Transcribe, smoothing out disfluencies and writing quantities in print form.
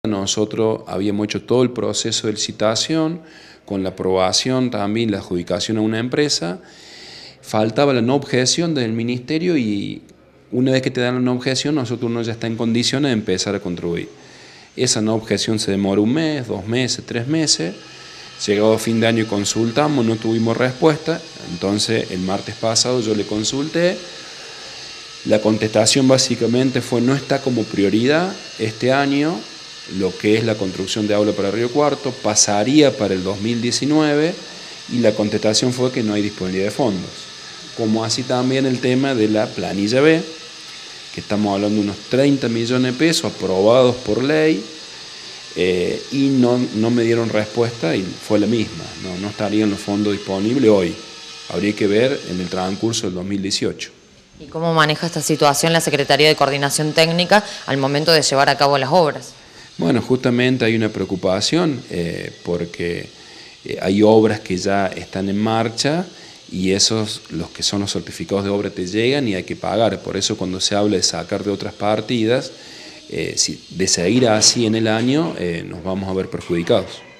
Nosotros habíamos hecho todo el proceso de licitación, con la aprobación también, la adjudicación a una empresa. Faltaba la no objeción del ministerio y una vez que te dan la no objeción, nosotros uno ya está en condiciones de empezar a construir. Esa no objeción se demora 1 mes, 2 meses, 3 meses. Llegado a fin de año y consultamos, no tuvimos respuesta. Entonces el martes pasado yo le consulté. La contestación básicamente fue: no está como prioridad este año lo que es la construcción de aula para Río Cuarto, pasaría para el 2019, y la contestación fue que no hay disponibilidad de fondos. Como así también el tema de la planilla B, que estamos hablando de unos 30 millones de pesos aprobados por ley, y no me dieron respuesta y fue la misma, no estarían los fondos disponibles hoy. Habría que ver en el transcurso del 2018. ¿Y cómo maneja esta situación la Secretaría de Coordinación Técnica al momento de llevar a cabo las obras? Bueno, justamente hay una preocupación porque hay obras que ya están en marcha y esos, los que son los certificados de obra, te llegan y hay que pagar. Por eso cuando se habla de sacar de otras partidas, de seguir así en el año, nos vamos a ver perjudicados.